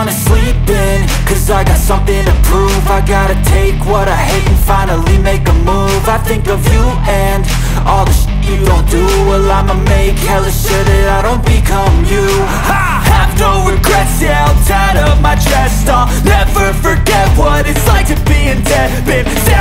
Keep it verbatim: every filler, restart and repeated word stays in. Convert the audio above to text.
wanna sleep in, cause I got something to prove. I gotta take what I hate and finally make a move. I think of you and all the shit you don't do. Well, I'ma make hella sure that I don't become you. I have no regrets, yeah, I'll tie up my chest. I'll never forget what it's like to be in debt. Been